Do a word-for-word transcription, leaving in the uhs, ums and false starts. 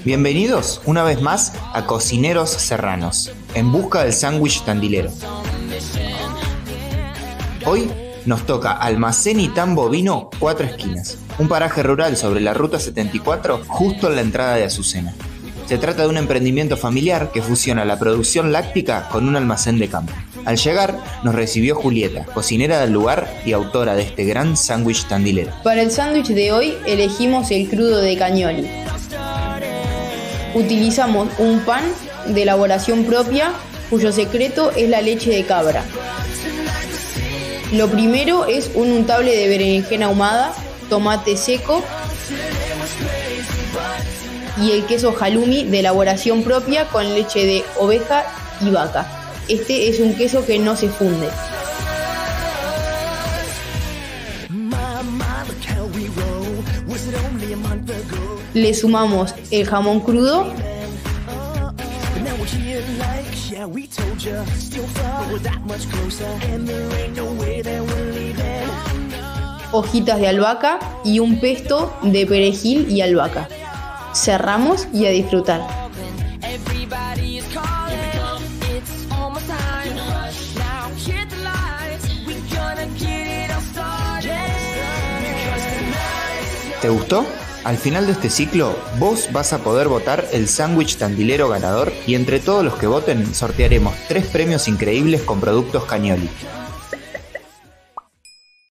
Bienvenidos una vez más a Cocineros Serranos, en busca del sándwich tandilero. Hoy nos toca Almacén y Tan Bovino Cuatro Esquinas, un paraje rural sobre la ruta setenta y cuatro justo en la entrada de Azucena. Se trata de un emprendimiento familiar que fusiona la producción láctica con un almacén de campo. Al llegar, nos recibió Julieta, cocinera del lugar y autora de este gran sándwich tandilero. Para el sándwich de hoy elegimos el crudo de cañoli. Utilizamos un pan de elaboración propia, cuyo secreto es la leche de cabra. Lo primero es un untable de berenjena ahumada, tomate seco y el queso halloumi de elaboración propia con leche de oveja y vaca. Este es un queso que no se funde. Le sumamos el jamón crudo, hojitas de albahaca y un pesto de perejil y albahaca. Cerramos y a disfrutar. ¿Te gustó? Al final de este ciclo, vos vas a poder votar el sándwich tandilero ganador y entre todos los que voten sortearemos tres premios increíbles con productos Cañoli.